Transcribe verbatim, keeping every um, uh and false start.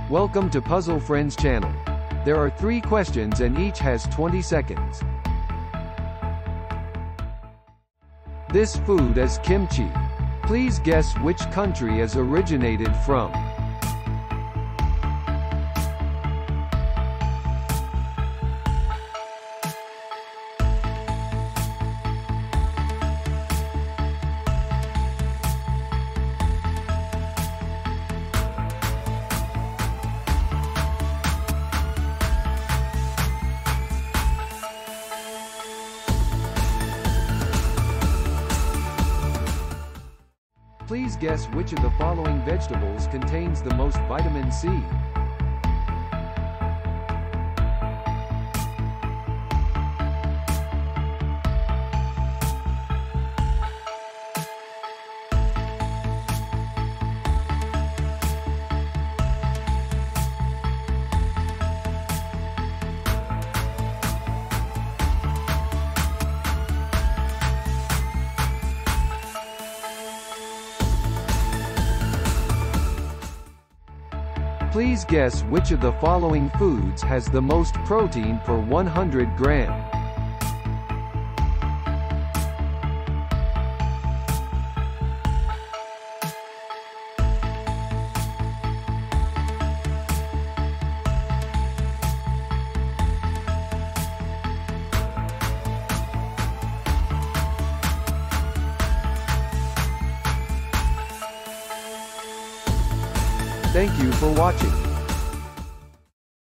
Welcome to Puzzle Friends channel. There are three questions and each has twenty seconds. This food is kimchi. Please guess which country is originated from. Please guess which of the following vegetables contains the most vitamin C. Please guess which of the following foods has the most protein per one hundred gram. Thank you for watching.